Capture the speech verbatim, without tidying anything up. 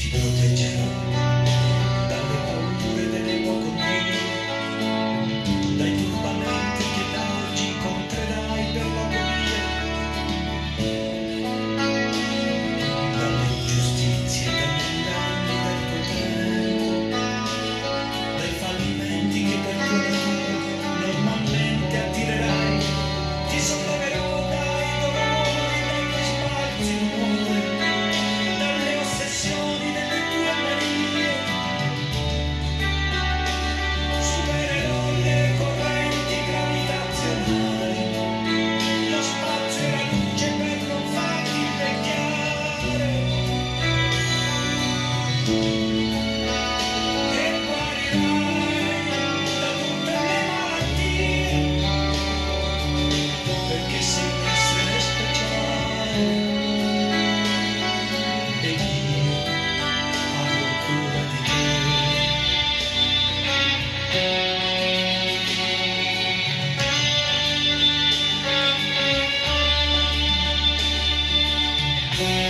ti proteggerò dalle paure dell'ipocondria, dai turbamenti che oggi incontrerai per l'agonia, dalle ingiustizie e dagli inganni del tuo tempo, dai fallimenti che per tuo lavoro normalmente attirerai. Ti solleverò dai dolori, dai tuoi spazi d'umore, dalle ossessioni delle tue manie. Supererò le correnti gravitazionali, lo spazio e la luce per non farti invecchiare. E guarirai da tutte le malattie, perché sei un essere speciale ed io avrò cura di te.